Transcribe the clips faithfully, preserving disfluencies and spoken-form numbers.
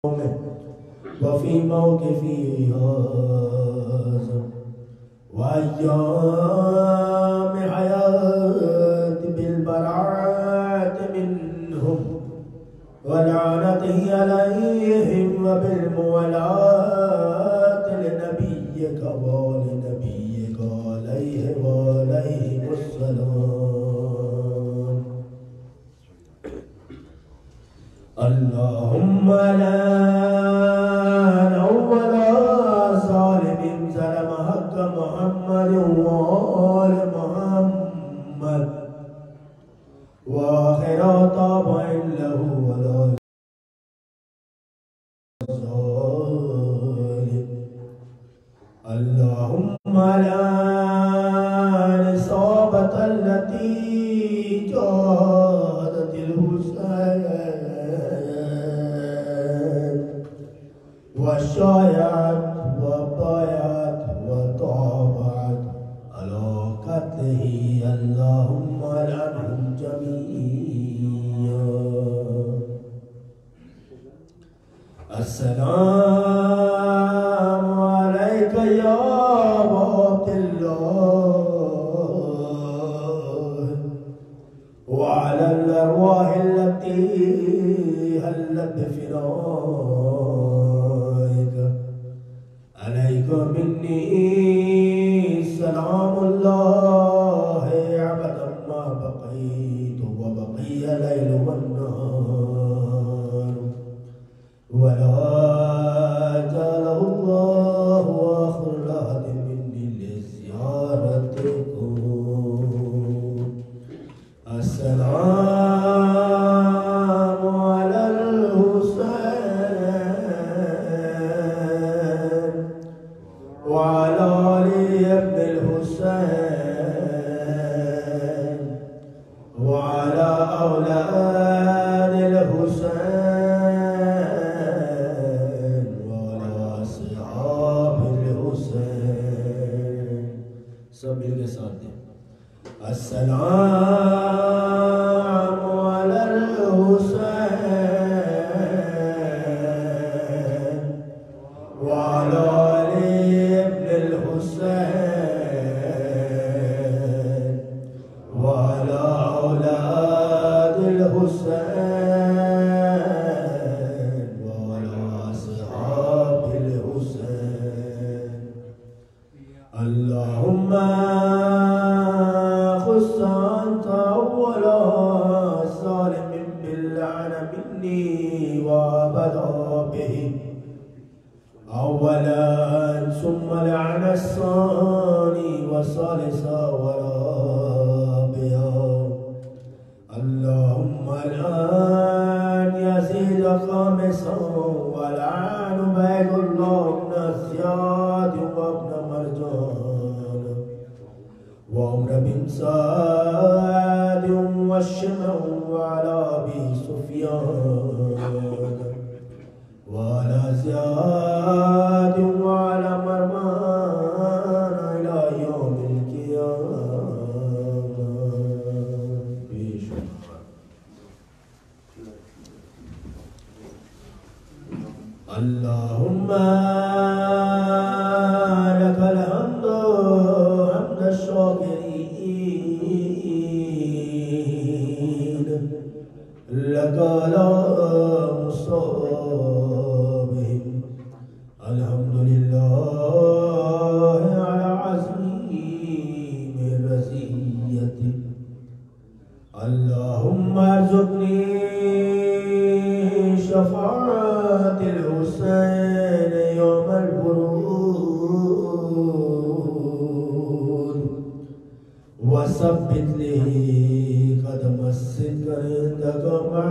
وفي موقفي هذا وأيام حياتي بالبراءة منهم ولعنته عليهم وبالموالاة لنبيك ولنبيك عليه وعليهم السلام. اللهم لا أول ظالم ظلم حق محمد وآل محمد وآخر طابع له ولا ظالم. اللهم لا الإصابة التي جاءت الحسين وشايعت وبايعت وطابعت على قتله. اللهم لعنهم جميعا. السلام عليك يا أبا عبد الله وعلى الأرواح التي هلت بفنائك. عليك مني سلام الله أبدا ما بقيت وبقي الليل والنهار ولا جعله الله آخر لحد مني لزيارتكم. السلام على الحسين وعلى علي بن الحسين وعلى أولاد الحسين وعلى أصحاب الحسين. सब मिल के साथ दें. السلام على الحسين وعلى علي بن الحسين وعلى أولاد الحسين وعلى أصحاب الحسين. اللهم خص أنت أول ظالم باللعنة مني وأبدا به أولا ثم لعن الثاني والثالث ورابعا. اللهم الآن يزيد خامسا ولعن بيت الله بن زياد وابن مرجان وعمر بن سعد والشمع وعلى أبي سفيان وعلى زياد وعلى مروان إلى يوم القيامة. اللهم لك الحمد حمد الشاكرين لك لا مصابهم. الحمد لله على عظيم رزيته. اللهم ارزقني شفاعة الحسين يوم الورود وثبت لي قدم الصدق عندك مع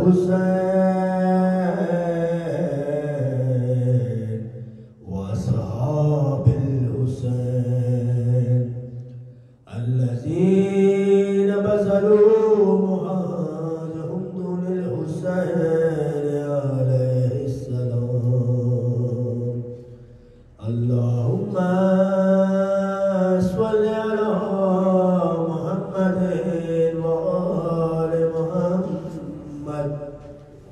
الحسين وأصحاب الحسين الذين بذلوا مهاجرهم دون الحسين عليه السلام. اللهم صل على محمد وآل محمد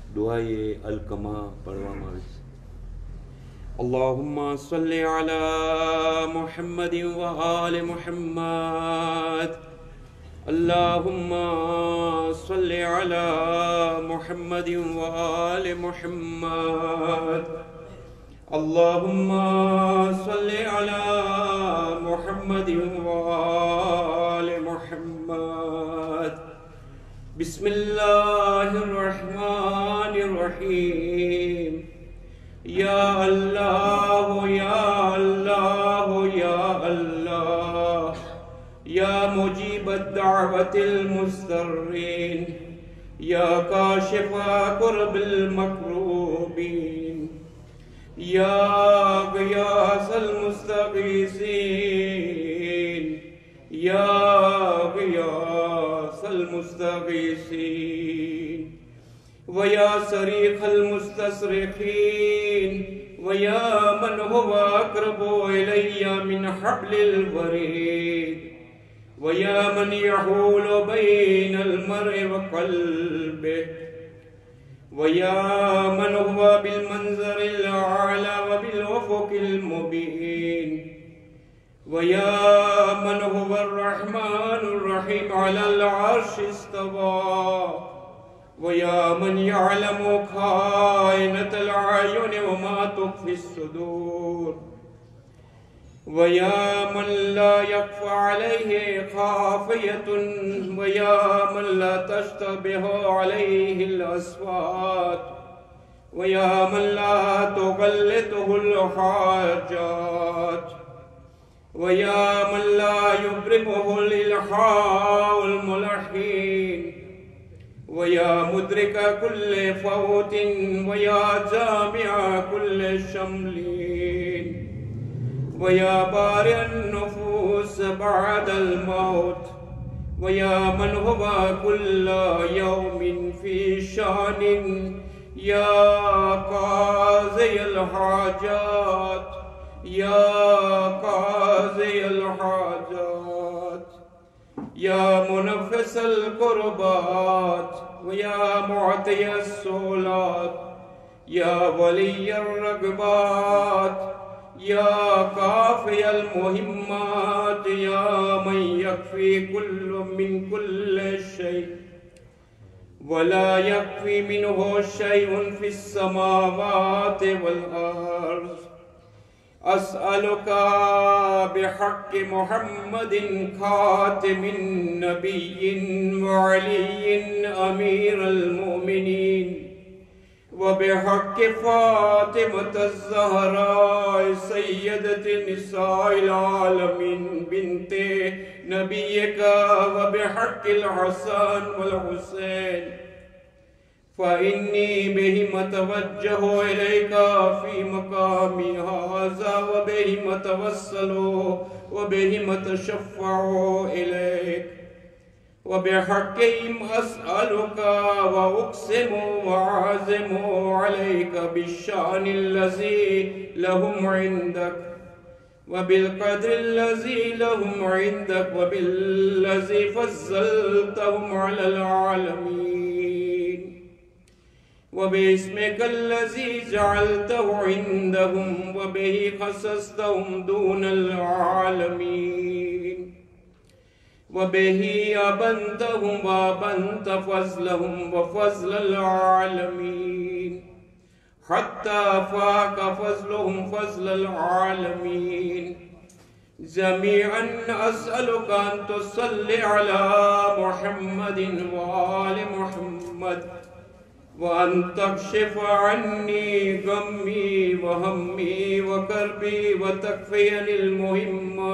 दुआए अलकमा पढ़વામાં આવે છે. अल्लाहुम्मा सल्लि अला मुहम्मदिन व आलि मुहम्मद. अल्लाहुम्मा सल्लि अला मुहम्मदिन व आलि मुहम्मद. अल्लाहुम्मा सल्लि अला मुहम्मदिन व आलि मुहम्मद. बिस्मिल्लाहिर्रहमानिर्रहीम. या अल्लाह या अल्लाह या अल्लाह या मुजीब दावतिल मुस्तर्रीन या काशिफा कुर्बिल मकरूबीन या गियासल मुस्तगीसीन या गियासल मुस्तगीसीन वया सरीखल मुस्तसरिखीन वया मन हुवा अक़रबु इलय्या मिन हब्लिल वरीद वया मन यहूलु बैनल मर्इ व क़ल्बिहि वया मन हुवा बिल मंज़रिल आला व बिल उफ़ुक़िल मुबीन वया मन हुवा अर्रहमानुर रहीम अलल अर्शि इस्तवा वया मन यअलमु खाइनतल अयुन व मा तुख़फ़िस सुदूर वया मन ला यख़फ़ा अलैहि ख़ाफ़ियतुन वया मन ला तश्तबिहु अलैहिल अस्वात वया मन ला तुग़ल्लितुहुल हाजात वया मन ला युब्रिमुहुल इल्हाउल मुलहीन वया मुद्रिका कुल्ले फ़ौतिन वया जामिआ कुल्ले शम्लीन वया बारिअन नुफ़ूस बअदल मौत वया मन हुवा कुल्ला यौमिन फ़ी शानिन या क़ाज़ियल हाजात या क़ाज़ियल हाजात या मुनफ़्फ़िसल कुर्बात वया मुअतियस सोलात या वलियर रग़बात या काफ़ियल मुहिम्मात या मन यकफ़ी कुल्लु मिन कुल्लि शै वला यकफ़ी मिन्हु शैउन फ़िस समावाति वल अर्ज़. अस्अलुका बिहक़्क़ि मुहम्मदिन खातिमिन नबिय्यिन व अलिय्यिन अमीरुल मुमिनीन व बिहक़्क़ि फ़ातिमतज़ ज़हरा सय्यदति निसाइल आलमीन बिन्ते नबिय्यिका व बिहक़्क़िल हसन वल हुसैन फ़इन्नी बिहिम तवज्जहु इलैका फ़ी मक़ामी हाज़ा व बिहिम तवस्सलु व बिहिम तशफ़्फ़अु इलैक व बिहक़्क़िहिम अस्अलुका व उक़्सिमु व आज़िमु अलैका बिश्शानिल्लज़ी लहुम इंदक व बिलक़द्रिल्लज़ी लहुम इंदक व बिल्लज़ी फ़ज़्ज़लतहुम अलल आलमीन व बिस्मिकल्लज़ी जअलतहु इंदहुम व बिही ख़स्सस्तहुम दूनल आलमीन व बिही अबन्तहुम व अबन्त फ़ज़्लहुम व फ़ज़्लल आलमीन हत्ता फ़ाक़ फ़ज़्लुहुम फ़ज़्लल आलमीन. जमीअन अस्अलुका अन तुसल्लि अला मुहम्मदिन व आलि मुहम्मद व अन तक्शिफ़ अन्नी गम्मी व हम्मी व कर्बी व तकफ़ियनिल मुहिम्मा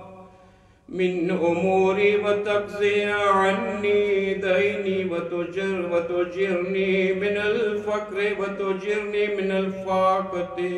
मिन उमूरी व तक़ज़िया अन्नी दैनी व तुजर व तुजिरनी मिनल फ़क़्रि व तुजिरनी मिनल फ़ाक़ति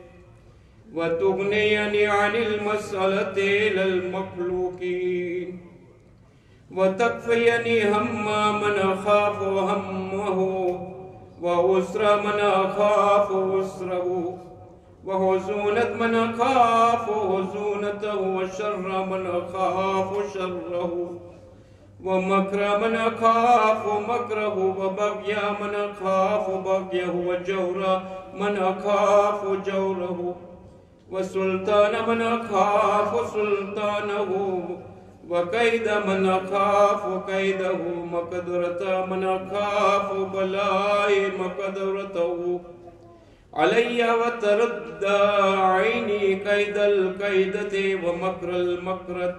व तुग़नियनी अनिल मसअलति इलल मख़लूक़ीन व तकफ़ियनी हम्मा मन अख़ाफ़ु हम्महु व उसरा मन अख़ाफ़ु उसरहु व हुज़ूनत मन अख़ाफ़ु हुज़ूनतहु व शर्र मन अख़ाफ़ु शर्रहु ومكر من أخاف مكره وبغي من أخاف بغيه وجور من أخاف جوره وسلطان من أخاف سلطانه وكيد من أخاف كيده مقدرة من أخاف بلاء مقدرته علي وترد عيني كيد الكيدة ومكر المكرة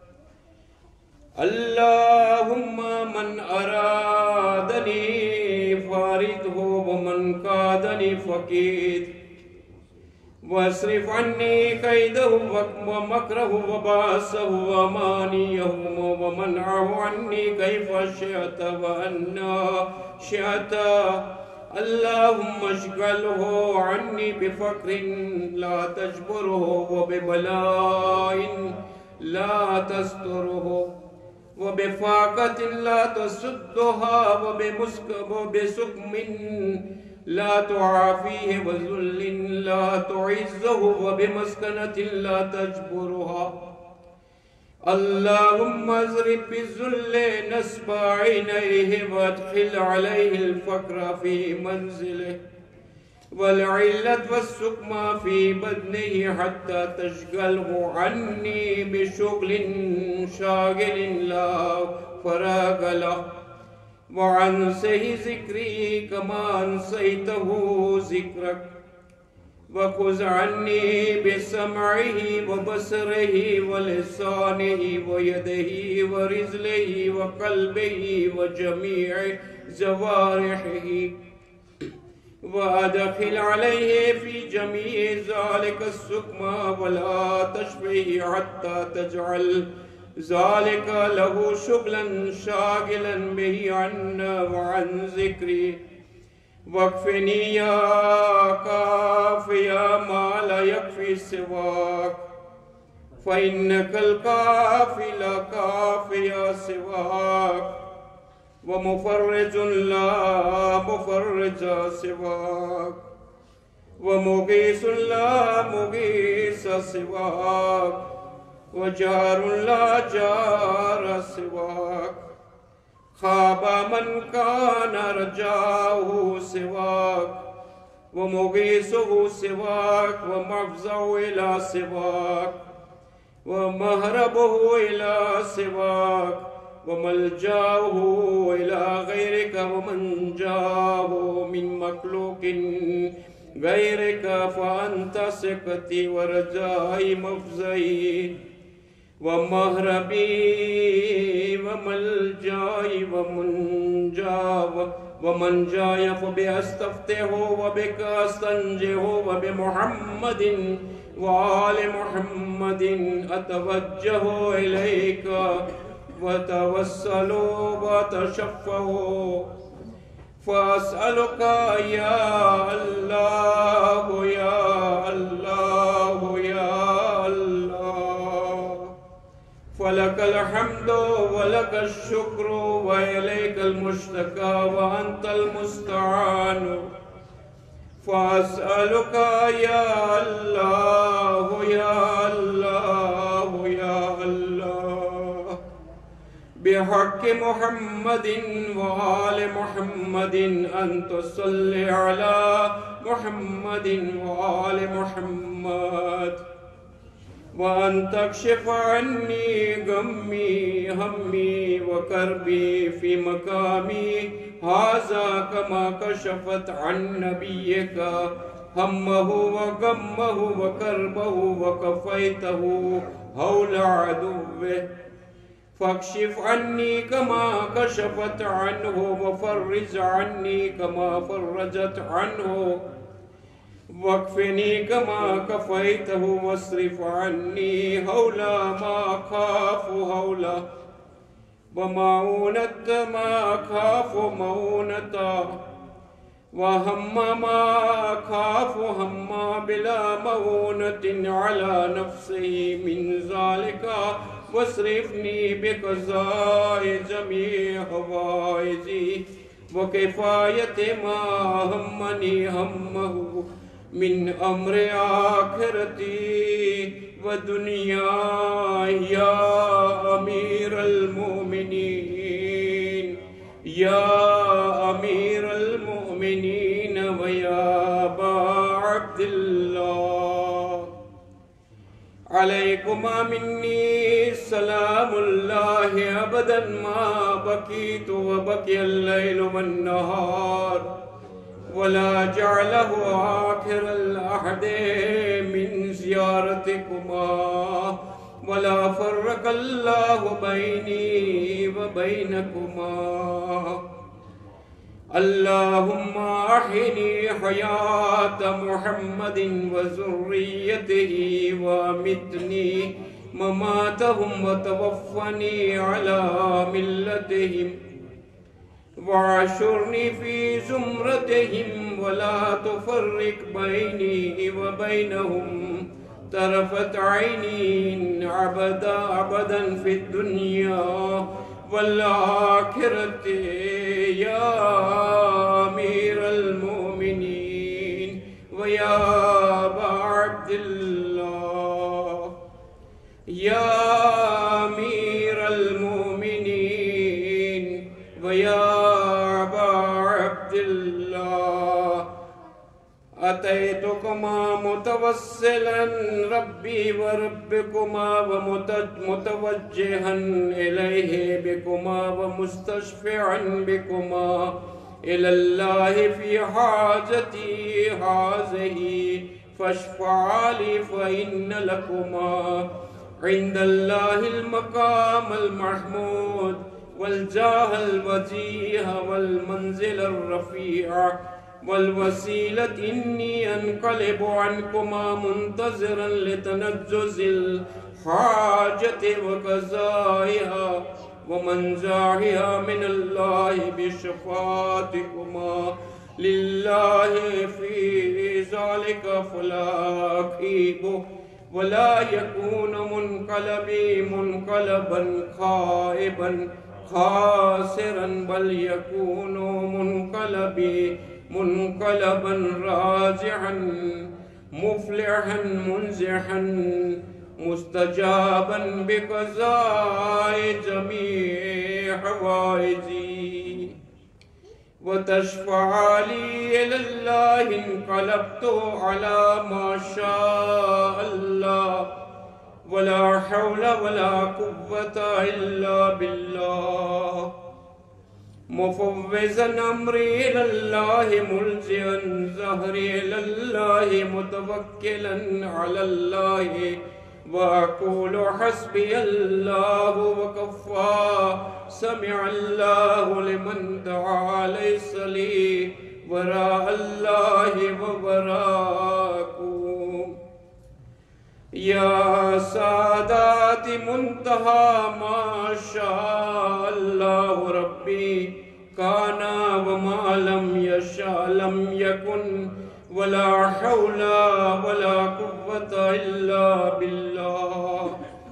اللهم من أرادني فارده ومن كادني فكيد واصرف عني كيده ومكره وباسه ومانيه ومنعه عني كيف شئت وأنا شئت اللهم اشغله عني بفقر لا تجبره وببلاء لا تستره وبفاقة لا تسدها وبسقم لا تعافيه وذل لا تعزه وبمسكنة لا تجبرها اللهم اضرب بالذل نصب عينيه وادخل عليه الفقر في منزله والعلة والسقم في بدنه حتى تشغله عني بشغل شاغل لا فراغ له وعنسه ذكري كما أنسيته ذكرك وخذ عني بسمعه وبصره ولسانه ويده ورجله وقلبه وجميع جوارحه وأدخل عليه في جميع ذلك السقم ولا تشفيه حتى تجعل ذلك له شغلا شاغلا به عنا وعن ذكري واكفني يا كافي ما لا يكفي سواك فإنك الكافي لا كافي سواك ومفرج لا مفرج سواك ومغيث لا مغيث سواك وجار لا جار سواك خاب من كان رجاه سواك ومغيثه سواك ومفزع إلى سواك ومهربه إلى سواك وملجاه إلى غيرك ومن جاه من مخلوق غيرك فأنت ثقتي ورجائي مفزعي ومهربي وملجاي ومنجا ومنجاي فبأستفتح وبك أستنجه وبمحمد وآل محمد أتوجه إليك وتوسل وتشفع فأسألك يا الله يا الله يا الله فلك الحمد ولك الشكر وإليك المشتكى وأنت المستعان فأسألك يا الله يا الله يا الله بحق محمد وآل محمد أن تصلي على محمد وآل محمد وأن تكشف عني غمي همي وكربي في مقامي هذا كما كشفت عن نبيك همه وغمه وكربه وكفيته هول عدوه فاكشف عني كما كشفت عنه وفرج عني كما فرجت عنه واكفني كما كفيته واصرف عني هولا ما خاف هولا ومعونة ما خاف معونة وهم ما خاف هم بلا معونة على نفسه من ذلك واصرفني بقضاء جميع حوائجي وكفاية ما همني همه मिन अम्र आखिरती व दुनिया या अमीरल मोमिनीन या अमीरल मोमिनीन व या अबा अब्दिल्लाह अलैकुमा मिन्नी सलामुल्लाहि अबदन मा बकीतु व बकियल लैलु वन नहार वला जअलहु आखिरल अहदे मिन ज़ियारतिकुमा वला फर्रकल्लाहु बैनी व बैनकुमा अल्लाहुम्मा अहिनी हयात मुहम्मदिन व ज़ुर्रियतिही व अमितनी ममातहुम व तवफ़्फ़नी अला मिल्लतिहिम वाशुरनी फी ज़ुमरतिहिम वला तुफ़र्रिक़ बैनी व बैनहुम तरफ़त ऐनीन अबदा अबदन फ़िद दुनिया वल आखिरति या अमीरल मोमिनीन व या अबा अब्दिल्लाह या अमीरल मोमिनीन व या अतैतुकुमा मुतवस्सिलन रब्बी व रब्बिकुमा व मुतवज्जिहन इलैहि बिकुमा व मुस्तशफ़िअन बिकुमा इलल्लाहि फी हाजती हाज़िही फशफ़अली फ़इन्न लकुमा इंदल्लाहिल मक़ामल महमूद वल जाहल वजीह वल मंज़िलर रफ़ीअ वल वसीलत इन्नी अनक़लिबु अन्कुमा मुंतज़िरन लितनज्जुज़िल हाजति व क़ज़ाइहा व मंज़ाहिहा मिनल्लाहि बिशफ़ाअतिकुमा लिल्लाहि फ़ी ज़ालिका फ़लाक़ीबु वला यकूनु मुनक़लबी मुनक़लबन ख़ाइबन ख़ासिरन बल यकूनु मुनक़लबी मुनक़लबन राजिअन मुफ़्लिहन मुंज़िहन मुस्तजाबन बिक़ज़ाए जमीअ हवाइजी व तशफ़अली इलल्लाहि इंक़लबतु अला मा शाअ अल्लाह वला हौल वला कुव्वता इल्ला बिल्लाह मुफ़व्विज़न अम्री इलल्लाहि मुल्जिअन ज़हरी इलल्लाहि मुतवक्किलन अलल्लाहि व अक़ूलु हस्बियल्लाहु व कफ़्फ़ा समिअल्लाहु लिमन दअा लैसा ली वराअल्लाहि व वराअकुम या सादाति मुंतहा मा शाअल्लाहु रब्बी काना व मा लम यशा लम यकुन वला हौला वला कुव्वता इल्ला बिल्लाह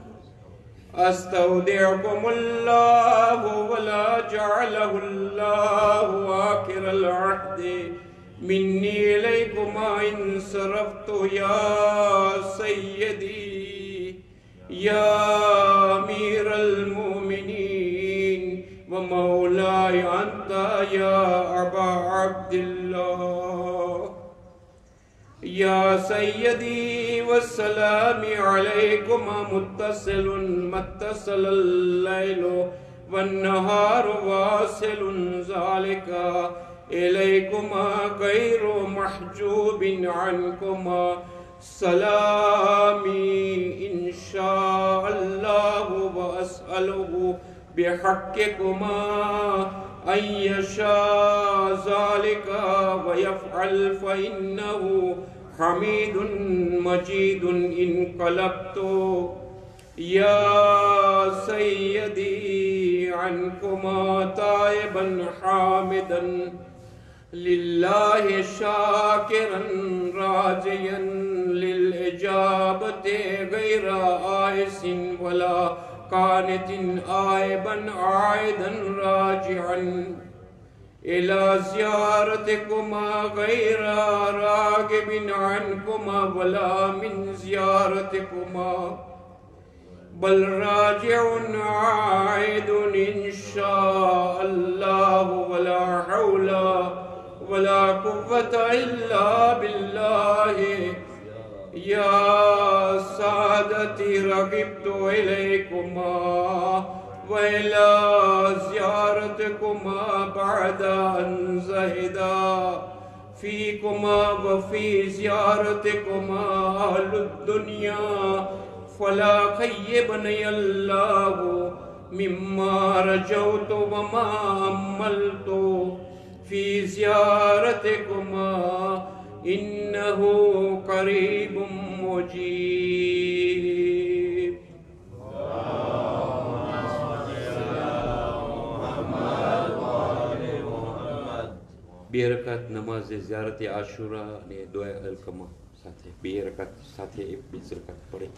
अस्तौदिअकुमुल्लाहु वला जअलहुल्लाहु आखिरल अहदि मिन्नी इलैकुमा इंसरफ़्तु या सय्यदी या अमीरल मोमिनीन व मौलाय अंता या अबा अब्दिल्लाह या सय्यदी वस्सलामु अलैकुमा मुत्तसिलुन मत्तसलल लैलु वन्नहारु वासिलुन ज़ालिका इलैकुमा गैरु महजूबिन अन्कुमा सलामी इंशाअल्लाहु व अस्अलुहु बिहक्किकुमा अय्यशा ज़ालिका व यफ़अल फ़इन्नहु हमीदुन मजीदुन इनक़लबतु या सय्यदी अन्कुमा ताइबन हामिदन लिल्लाहि शाकिरन राजियन लिल इजाबति गैरा आइसिन वला कानितिन आइबन आइदन राजिअन इला ज़ियारतिकुमा गैरा रागिबिन अन्कुमा वला मिन ज़ियारतिकुमा बल राजिउन आइदुन इंशाअल्लाह वला हौला वला कुव्वता इल्ला बिल्लाहि या सादती रगिब्तु इलैकुमा व इला ज़ियारतिकुमा बअदा अन ज़हिदा फ़ीकुमा व फ़ी ज़ियारतिकुमा अहलुद दुनिया फला खय्यबनी अल्लाहु मिम्मा रजौतु व मा अम्मलतु फ़ी ज़ियारतिकुमा इन्नहु करीबुम मुजीब। બે રકાત નમાઝે ઝિયારત આશુરા અને દુઆ અલકમા સાથે બે રકાત સાથે એક બીજ રકાત પઢે।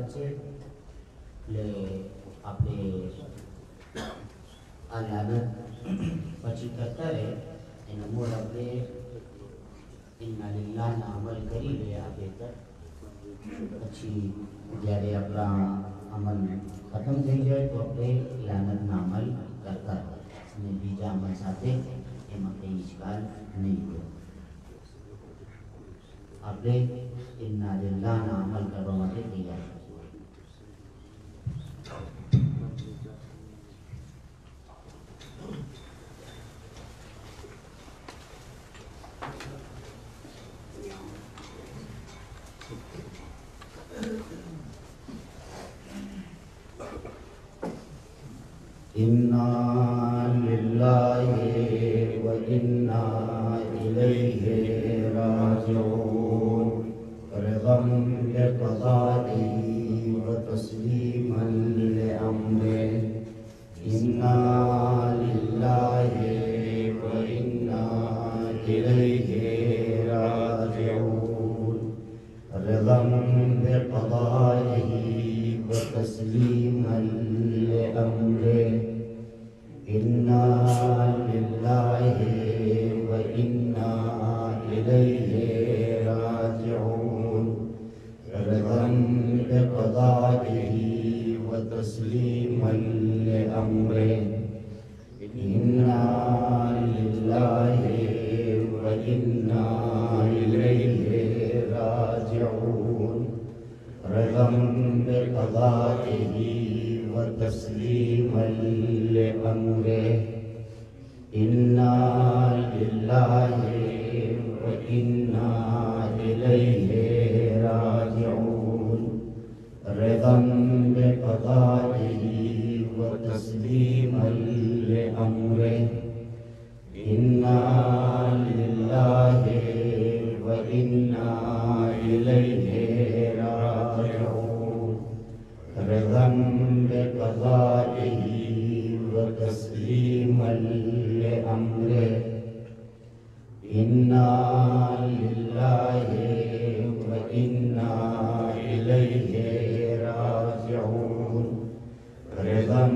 baca le આપણે આ લાનત પછી કરતા રહે એના મૂળ આપણે ઇન્ના લિલ્લાહના અમલ કરી લે આપણે પછી જ્યારે આપણા અમલ ખતમ થઈ જાય તો આપણે લાનતના અમલ કરતા રહે અને બીજા અમલ સાથે એમાં કંઈ ઇશ્કાલ નહીં હોય. આપણે ઇન્ના લિલ્લાહના અમલ કરવા માટે તૈયાર છીએ. इन्ना लिल्लाहि व इन्ना इलैहि राजिऊन रज़म बिक़ज़ाइहि व तस्लीमन लिअम्रिहि इन्ना लिल्लाहि व इन्ना इलैहि राजिऊन रज़म बिक़ज़ाइहि व तस्लीमन लिअम्रिहि इन्ना लिल्लाहि व इन्ना इलैहि राजिऊन रज़म बिक़ज़ाइहि व तस्लीमन लिअम्रिहि इन्ना लिल्लाहि व इन्ना इलैहि राजिऊन रज़म बिक़ज़ाइहि व तस्लीमन लिअम्रिहि इन्ना लिल्लाहि व इन्ना इलैहि राजिऊन रज़म बिक़ज़ाइहि व तस्लीमन लिअम्रिहि इन्ना लिल्लाहि व इन्ना इलैहि राजिऊन रज़म बिक़ज़ाइहि व तस्लीमन लिअम्रिहि इन्ना लिल्लाहि व इन्ना इलैहि राजिऊन रज़म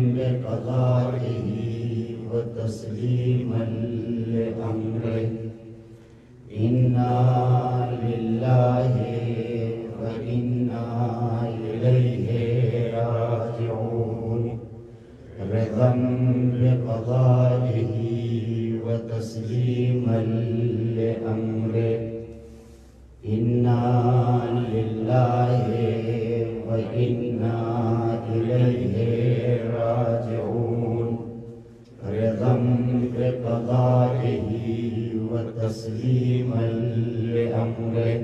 बिक़ज़ाइहि व तस्लीमन लिअम्रिहि इन्ना लिल्लाहि व इन्ना इलैहि राजिऊन रज़म बिक़ज़ाइहि व तस्लीमन लिअम्रिहि इन्ना लिल्लाहि व इन्ना इलैहि राजिऊन रज़म बिक़ज़ाइहि व तस्लीमन लिअम्रिहि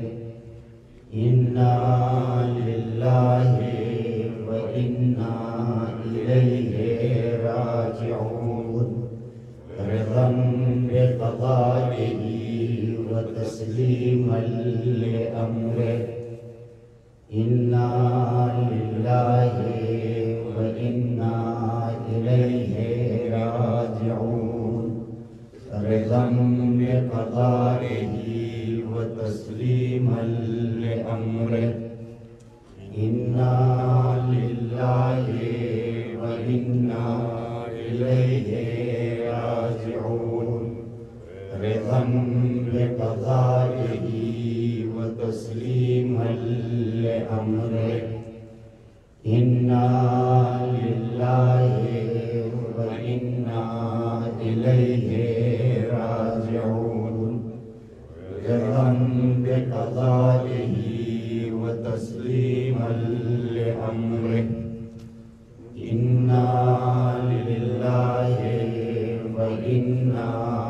इन्ना लिल्लाहि व इन्ना इलैहि राजिऊन रज़म बिक़ज़ाइहि व तस्लीमन लिअम्रिहि इन्ना लिल्लाहि व इन्ना इलैहि राजिऊन रज़म बिक़ज़ाइहि व तस्लीमन लिअम्रिहि इन्ना लिल्लाहि व इन्ना इलैहि राजिऊन रज़म बिक़ज़ाइहि व तस्लीमन लिअम्रिहि इन्ना लिल्लाहि व इन्ना इलैहि राजिऊन रज़म बिक़ज़ाइहि व तस्लीमन लिअम्रिहि इन्ना लिल्लाहि व इन्ना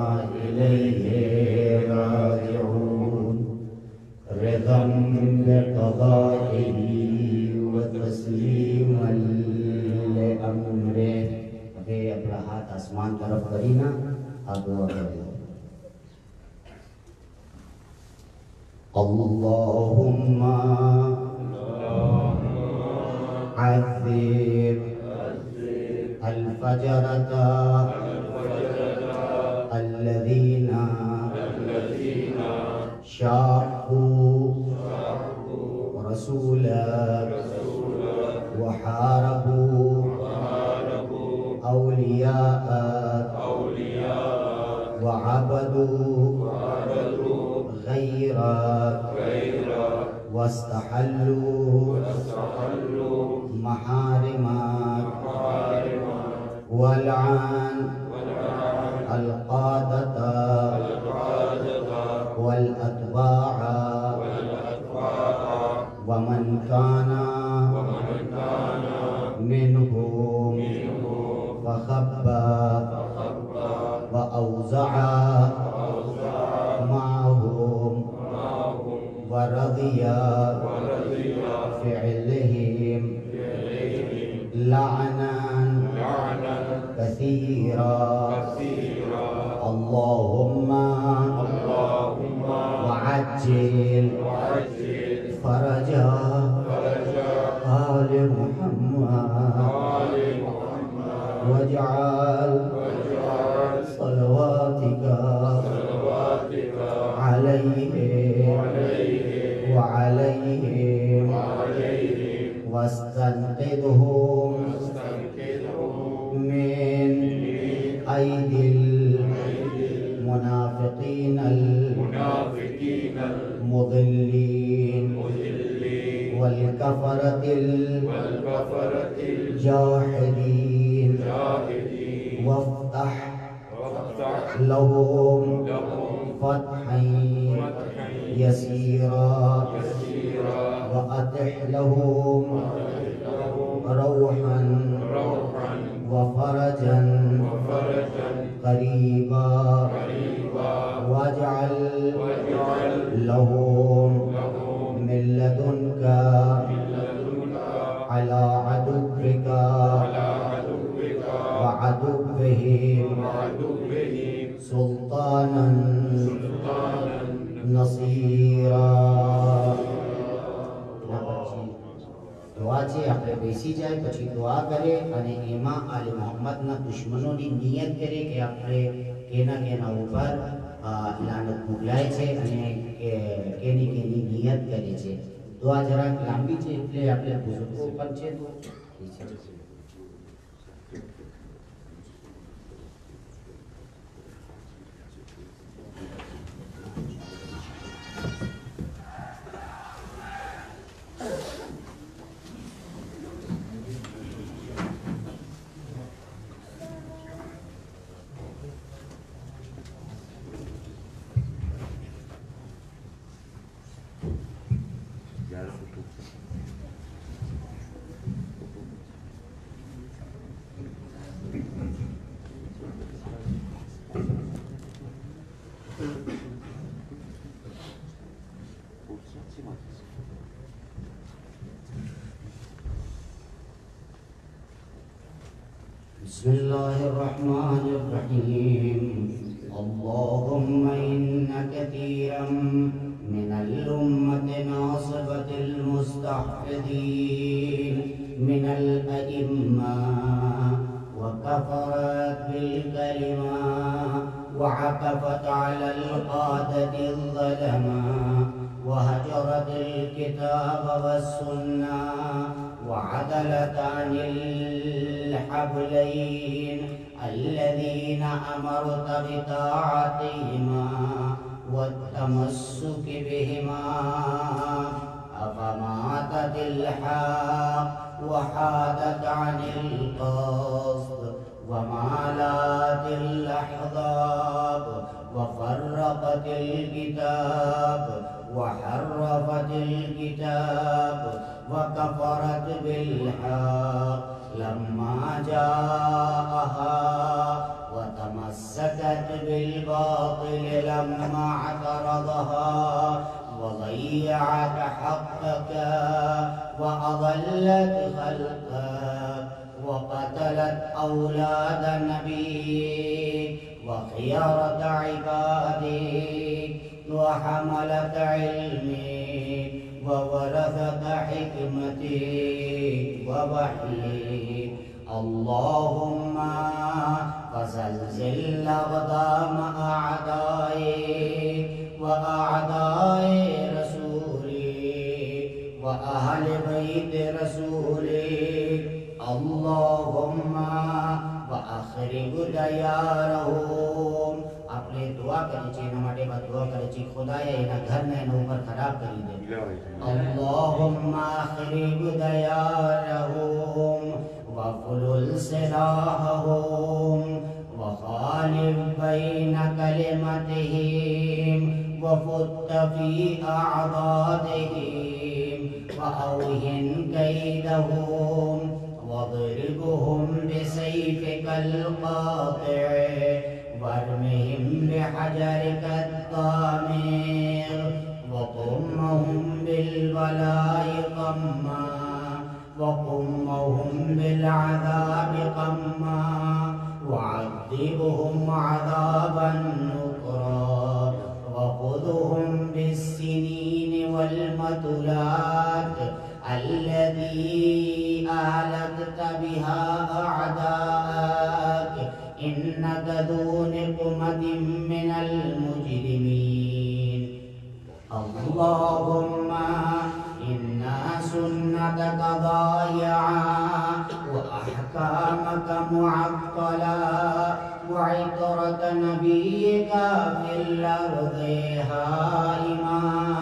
इलैहि राजिऊन रज़म बिक़ज़ाइहि व तस्लीमन लिअम्रिहि. હવે આપણા હાથ આસમાન તરફ કરીને આ દુઆ કરીએ. અલ્લાહુમ્મા عذب الفجرة الذين شاقوا رسولك वस्तहल्लू महारिमात वलअन अलक़ादता वलअतबाअ वमन काना मिनहुम फखब्बा वअवज़अ माहुम वरदिया फ़िअलहिम लअनन कसीरा अल्लाहुम्मा वअज्जिल फरजा आले मुहम्मद वजअल सलवातिका अलैहि वअलैहिम वस्तनक़िदहुम मिन ऐदिल मुनाफ़िक़ीनल मुदिल्लीन वल कफ़रतिल जाहिदीन वफ़्तह लहुम फ़त्हन यसीरा वअतिह लहुम रौहन वफ़रजन क़रीबा वजअल लहुम मिन लदुनका अला अदुव्विका वअदुव्विहिम सुल्तानन नसीरा। दुआ છે આપણે બેસી જાય પછી દુઆ કરે અને એમાં આલે મોહમ્મદના દુશ્મનોની નિયત કરે કે આપણે કેના કેના ઉપર લાનત મોકલાય છે અને કેની કેની નિયત કરે છે. દુઆ જરાક લાંબી છે એટલે આપણે બુઝુર્ગો પણ છે તો बिस्मिल्लाहिर्रहमानिर्रहीम अल्लाहुम्म इन्ना कतीरम मिनल उम्मति नासिबतिल मुस्तहफिदीन मिनल अइम्मा व कफरत बिल कलिमा व अकफत अलल आदतिल ज़लमा व हजरतिल किताब वस्सुन्ना व अदलत अनिल الحبلين الذين أمرت بطاعتهما والتمسك بهما أفماتت الحق وحادت عن القصد ومالات الأحزاب وفرقت الكتاب وحرفت الكتاب وكفرت بالحق لما جاءها وتمسكت بالباطل لما اعترضها وضيعت حقك وأضلت خلقك وقتلت أولاد نبيك وخيرة عبادك وحملة علمك وورثة حكمتك ووحيك اللهم فزلزل أقدام أعدائك وأعداء رسولك وأهل بيت رسولك اللهم وأخرج ديارهم अपने दुआ दुआ करे छे एना माटे बा दुआ करे छे खुदाए एना घर ने एना ऊपर खराब करी दे अल्लाहुम्मा खरिब दयारहुम व फुलुल सलाहहुम व खालिब बैन कलिमतिहिम व फुत फी अअदादिहिम व औहिन कैदहुम वضربهم بسيفك القاطع وارمهم بحجرك الطامر وقمهم بالبلاء قما وقمهم بالعذاب قما وعذبهم عذابا نكرا وخذهم بالسنين والمثلات الذي أهلكت بها أعداءك إنك ذو نقمة من المجرمين اللهم إنا سنتك ضايعا وأحكامك معطلا وعطرة نبيك في الأرض هائما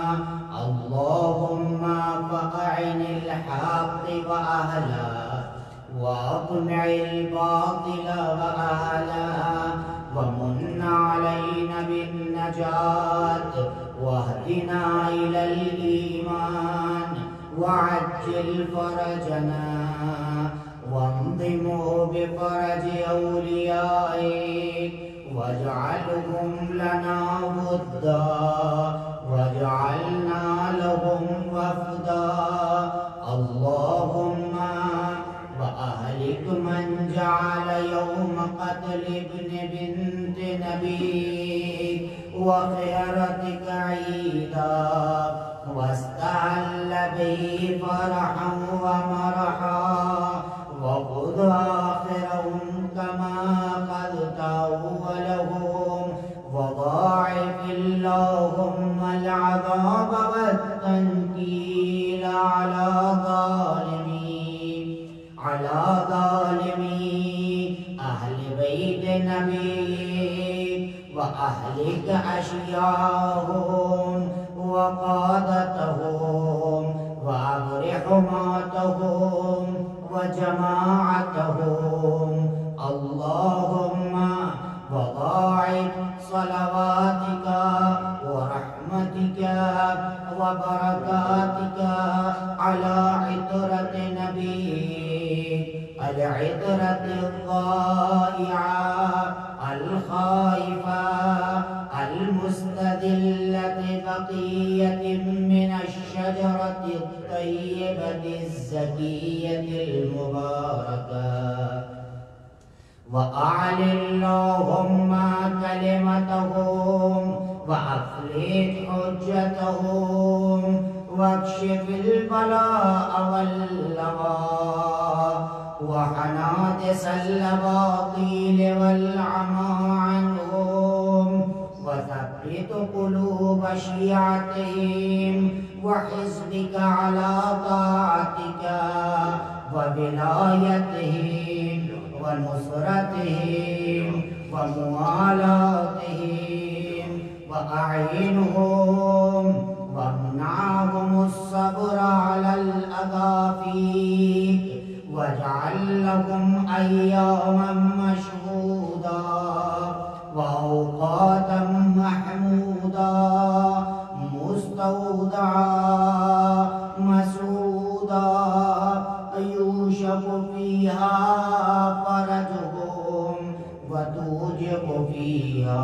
اللهم فأعن الحق وأهله وأقنع الباطل وأهله ومن علينا بالنجاة واهدنا إلى الإيمان وعجل فرجنا وانظمه بفرج أوليائك واجعلهم لنا ودا واجعلنا لهم وفدا اللهم وأهلك من جعل يوم قتل ابن بنت نبيك وخيرتك عيدا واستهل به فرحا ومرحا وخذ آخرهم كما قدت أولهم وضاعف اللهم العذاب والتنكيل على ظالمين على ظالمين أهل بيت نبيك وأهلك أشياءهم وقادتهم وأبر حماتهم وجماعتهم اللهم وضاعف صلواتك ورحمتك وبركاتك على عطرة نبيك العطرة الضائعة الخائفة المستذلة بقية من الشجرة الطيبة الزكية المباركة وأعل اللهم كلمتهم وأفلت حجتهم واكشف البلاء واللواء وحنادس الأباطيل والعمى عنهم وثبت قلوب شيعتهم وحزبك على طاعتك وولايتهم ونصرتهم وموالاتهم وأعينهم وامنعهم الصبر على الأذى فيك واجعل لهم أياما مشهودا وأوقاتا محمودا مستودعا مسعودا يوشك فيها فرجهم وتوجب فيها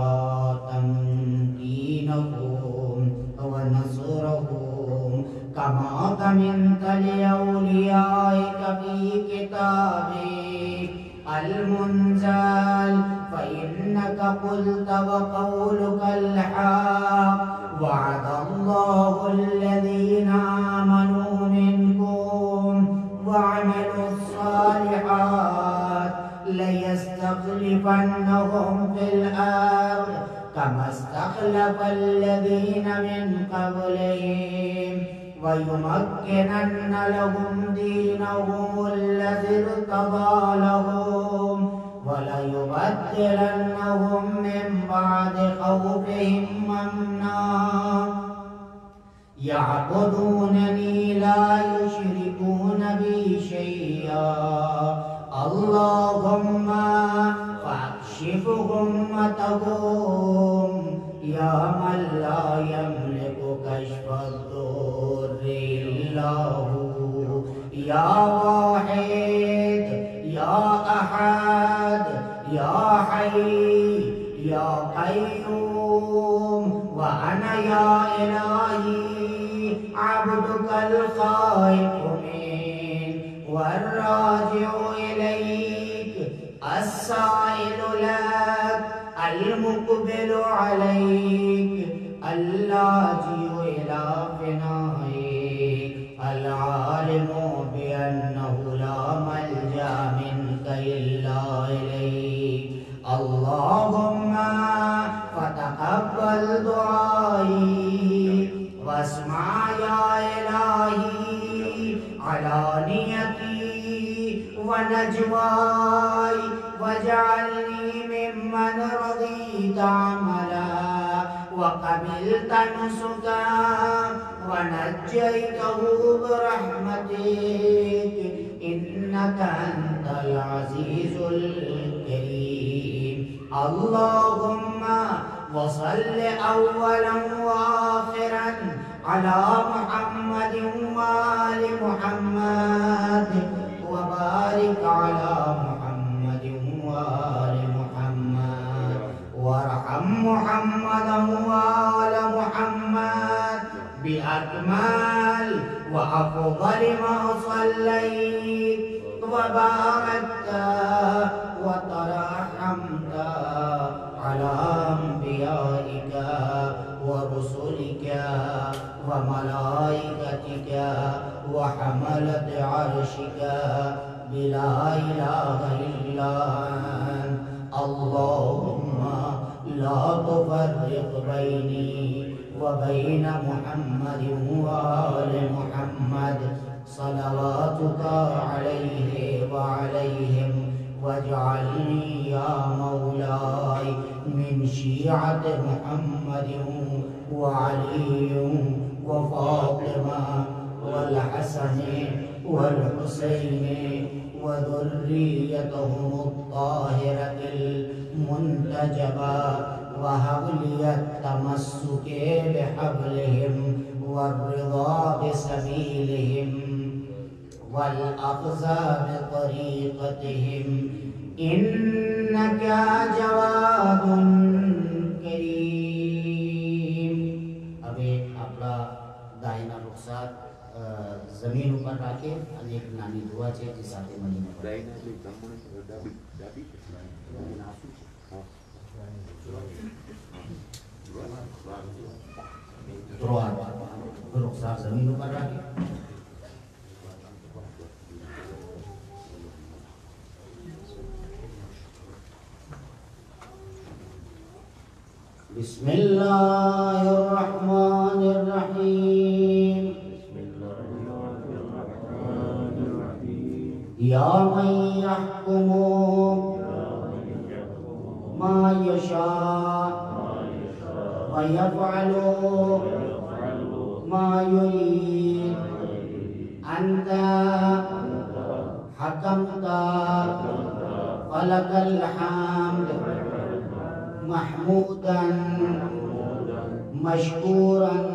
تمكينهم ونصرهم كما ضمنت لأوليائك في كتابك المنزل فإنك قلت وقولك الحق وعد الله الذين آمنوا منكم وعملوا الصالحات ليستخلفنهم في الأرض كما استخلف الذين من قبلهم ويمكنن لهم دينهم الذي ارتضى لهم वलयुबद्दिलन्नहुम मिन बादि खौफिहिम अम्ना यअबुदूननी ला युशरिकून बी शैया अल्लाहुम्मा फक्शिफ गुम्मतहुम या मन ला यमलिकु कश्फद्दुर्रि इल्लाहु या वाहिद या अहद या हय्य या क़य्यूम व अना या इलाही अब्दुकल ख़ाइफ़ु मिन वर्राजिउ इलैक अस्साइलु लक अलमुक़बिलु अलैक अल्लाजिउ इला फ़िनाइक अल-आलिमु बिअन्नहु ला मल्जा मिनका इल्ला इलैक अल्लाहुम्मा फतक़ब्बल दुआई वस्मा या इलाही अलानियती व नजवाई वजअलनी मिम्मन रज़ीता अमला व क़बिलता नुसका व नज्जयतहु बिरहमतिक इन्नका अंतल अज़ीज़ुल करीम अल्लाहुम्मा व सल्लि अव्वलन व आखिरन अला मुहम्मदिन व आलि मुहम्मद व बारिक अला मुहम्मदिन व आलि मुहम्मद वरहम मुहम्मदन व आल मुहम्मद बिअकमल व अफज़ल मा सल्लैत व बारकता व तरहमता अला अंबियाइका व रुसुलिका व मलाइकतिका व हमलत अर्शिका बिला इलाहा इल्ला अंत अल्लाहुम्मा ला तुफर्रिक़ बैनी व बैन मुहम्मदिन व आलि मुहम्मद सलवातुका अलैहि व अलैहिम वजअलनी या मौलाई मिन शियअति मुहम्मदिन व अली व फातिमा वल हसन वल हुसैन व ذُرِّيَّتُهُمُ الطاهرة المنتجبة وهب لي التمسك بحبلهم والرضا بسبيلهم والأخذ بطريقتهم إنك جواد करीम। अब एक आपला दाहिना रुखसार जमीन ઉપર રાખે અને એક નાની દુઆ છે જે સાથે મળીને દાહિના એટલે જમણે ડાબી ડાબી નાસુ છે ત્રોઆ रुखसार जमीन ઉપર રાખે बिस्मिल्लाहिर्रहमानिर्रहीम या मन यहकुमु मा यशा व यफ़अलु मा युरीद अंत हकमता फलकल हम्द महमूदन मशकूरन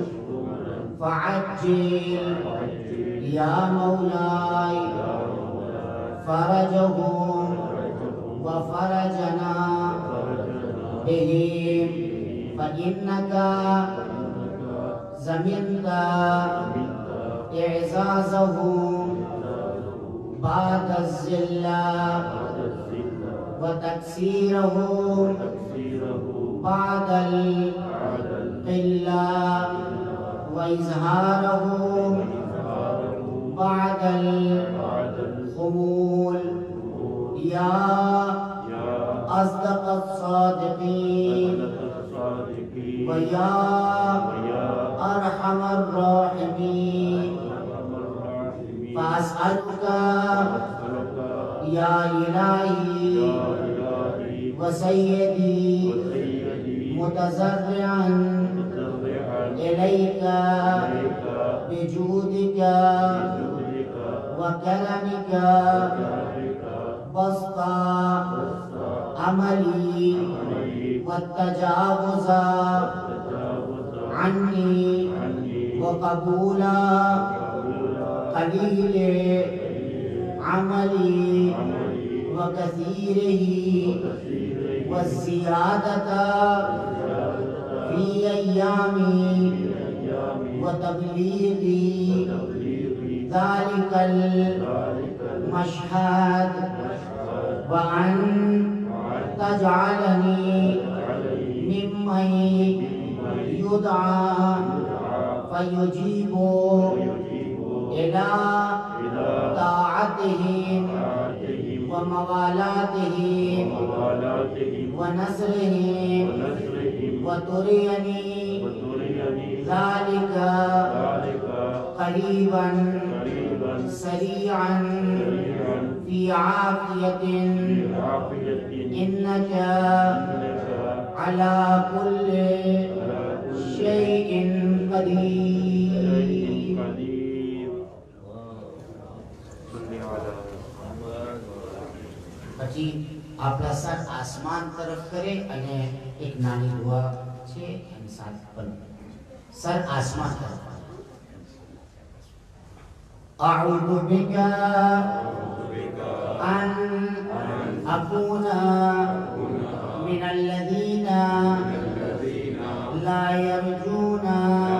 फ़अज्जिल या मौलाई फ़रजहुम व फ़रजना बिहिम फ़इन्नका ज़मिनता इज़ाज़हुम बादज़िल्ला व तक्सीरहुम बादल क़िल्ला व इज़हारहुम बादल ख़ुमूल या अस्दक़स सादिक़ीन व या अरहमर राहिमीन फ़अस्अलुका या इलाही व सय्यदी मुतज़र्रिअन इलैका बिजूदिका व करमिका बस्ता अमली व तजावुज़ा अन्नी व कबूला कलीले अमली व कसीरिही व ज़ियादता फी अय्यामी व तबलीगी ज़ालिकल मशहद व अन तजअलनी मिम्मन युदआ फयुजीबु इला ताअतिहिम व मवालातिहिम व नस्रिहिम व तुरियनी ज़ालिका क़रीबन सरीअन फी आफ़ियतिन इन्नका अला कुल्लि शैइन क़दीर। પછી આપણા સર આસમાન તરફ કરે અને એક નાની દુઆ છે અને સાથ પણ સર આસમાન તરફ અઉઝુ બિકા અન અકૂના મિનલ લઝીના લા યરજૂના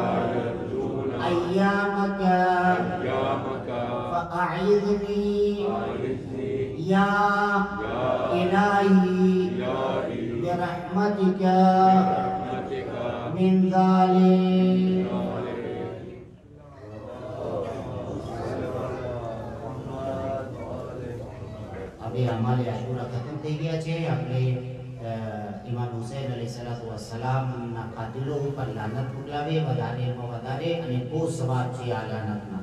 અય્યામકા ફઅዒઝની या इलाही बिरहमतिका मिन ज़ालिक। अभी हमारे आशूरा खत्म થઈ ગયા છે। આપણે ઇમામ હુસૈન અલૈહિસ્સલાતુ વસ્સલામ ના કાતિલો ઉપર લાનત મોકલાવે વધારેમાં વધારે અને બહુ સવાબ છે આ લાનતના।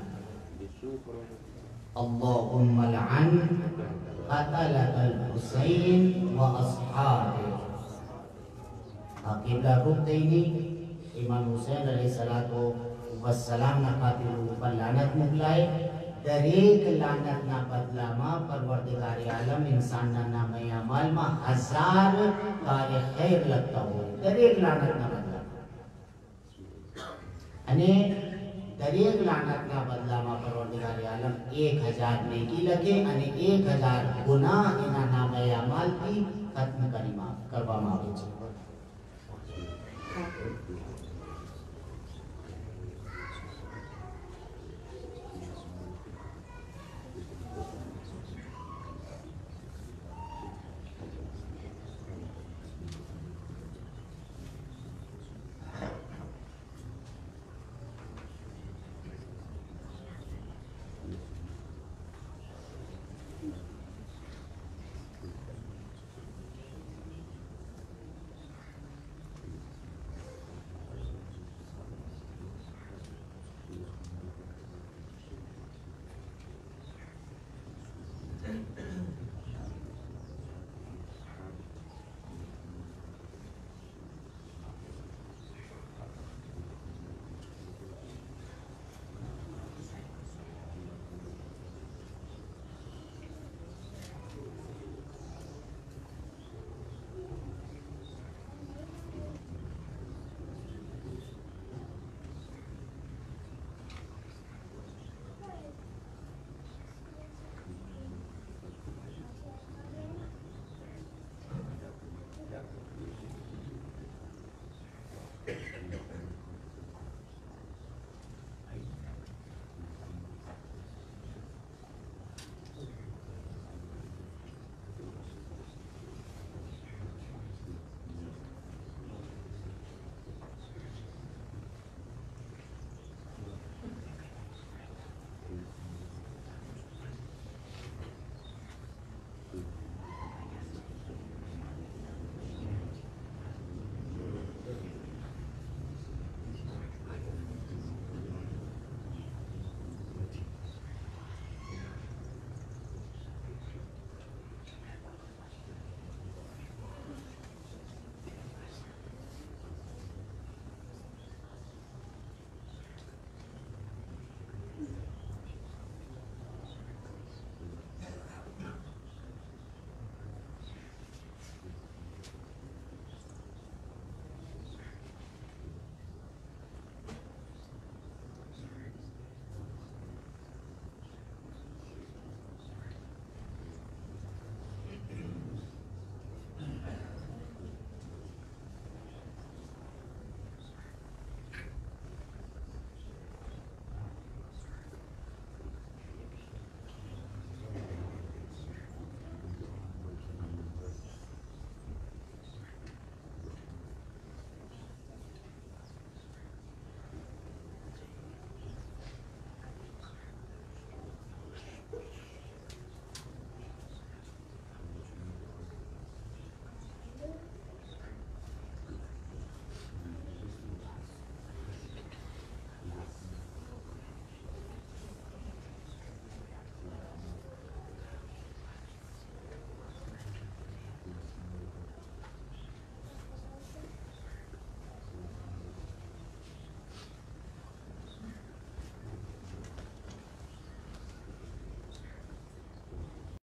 અલ્લાહુમ્મા લઅન qatalatal Husain wa ashabi। Akibat rukta ini Imam Husain alaihissalatu wassalam na qatil ઉપર લાનત મોકલાય। દરેક લાનતના બદલામાં પરવરદિગાર આલમ ઇન્સાનના નામે અમલમાં હજાર કાર્ય ખૈર લગતા હોય દરેક લાનતના બદલામાં અને દરેક લાનતના બદલામાં પરવરદિગાર આલમ એક હજાર નેકી લખે અને એક હજાર ગુનાહ એના નામે અમલથી ખત્મ કરવામાં આવે છે।